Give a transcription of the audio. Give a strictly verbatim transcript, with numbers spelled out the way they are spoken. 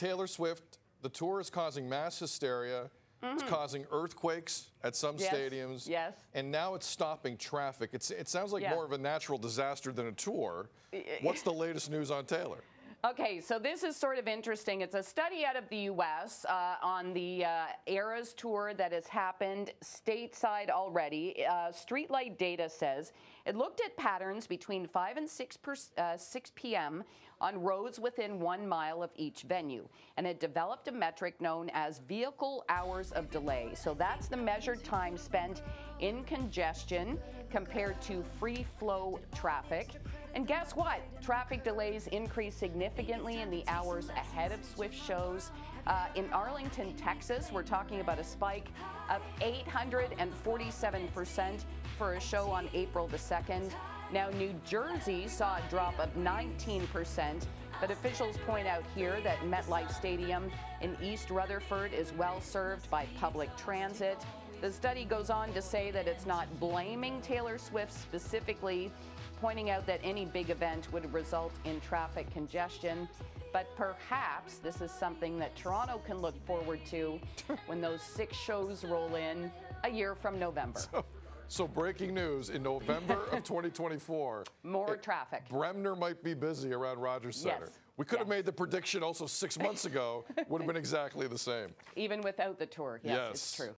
Taylor Swift, the tour is causing mass hysteria. Mm-hmm. It's causing earthquakes at some yes. stadiums. Yes. And now it's stopping traffic. It's, it sounds like yeah. more of a natural disaster than a tour. What's the latest news on Taylor? Okay, so this is sort of interesting. It's a study out of the U S uh, on the uh, Eras tour that has happened stateside already. Uh, Streetlight data says it looked at patterns between five and six p m on roads within one mile of each venue, and it developed a metric known as vehicle hours of delay. So that's the measured time spent in congestion compared to free flow traffic. And guess what? Traffic delays increased significantly in the hours ahead of Swift shows. Uh, in Arlington, Texas, we're talking about a spike of eight hundred forty-seven percent for a show on April the second. Now, New Jersey saw a drop of nineteen percent, but officials point out here that MetLife Stadium in East Rutherford is well served by public transit. The study goes on to say that it's not blaming Taylor Swift specifically, pointing out that any big event would result in traffic congestion. But perhaps this is something that Toronto can look forward to when those six shows roll in a year from November. So, so breaking news, in November of twenty twenty-four. More it, traffic. Bremner might be busy around Rogers Center. Yes. We could yes. have made the prediction also six months ago. Would have been exactly the same. Even without the tour. Yes, yes. it's true.